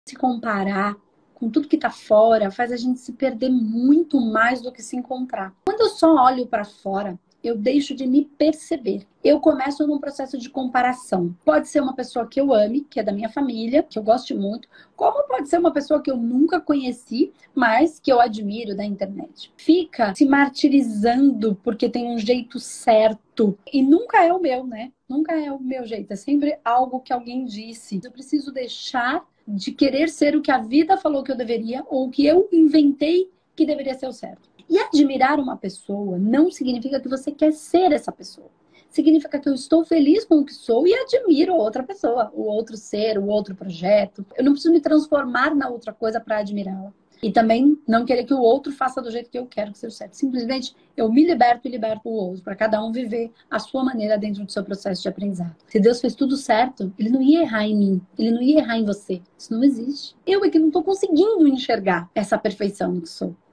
Se comparar com tudo que tá fora faz a gente se perder muito mais do que se encontrar. Quando eu só olho para fora, eu deixo de me perceber. Eu começo num processo de comparação. Pode ser uma pessoa que eu ame, que é da minha família, que eu goste muito, como pode ser uma pessoa que eu nunca conheci, mas que eu admiro da internet. Fica se martirizando porque tem um jeito certo. E nunca é o meu, né? Nunca é o meu jeito. É sempre algo que alguém disse. Eu preciso deixar de querer ser o que a vida falou que eu deveria ou o que eu inventei que deveria ser o certo. E admirar uma pessoa não significa que você quer ser essa pessoa. Significa que eu estou feliz com o que sou e admiro outra pessoa, o outro ser, o outro projeto. Eu não preciso me transformar na outra coisa para admirá-la. E também não querer que o outro faça do jeito que eu quero que seja certo. Simplesmente eu me liberto e liberto o outro, para cada um viver a sua maneira dentro do seu processo de aprendizado. Se Deus fez tudo certo, ele não ia errar em mim, ele não ia errar em você. Isso não existe. Eu é que não estou conseguindo enxergar essa perfeição no que sou.